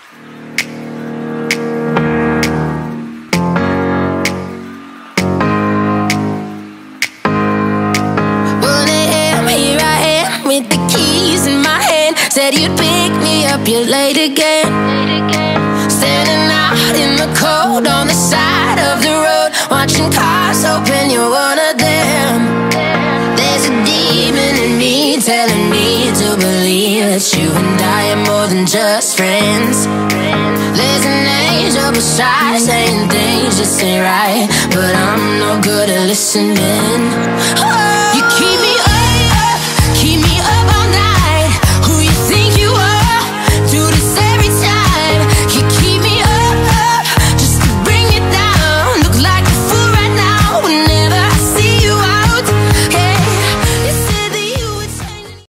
With the keys in my hand, said you'd pick me up, you're late again. Standing out in the cold on the side of the road, watching cars hoping you're one of them. There's a demon in me telling me to believe that you and I are more than just friends. There's an angel beside saying things just ain't right, but I'm no good at listening.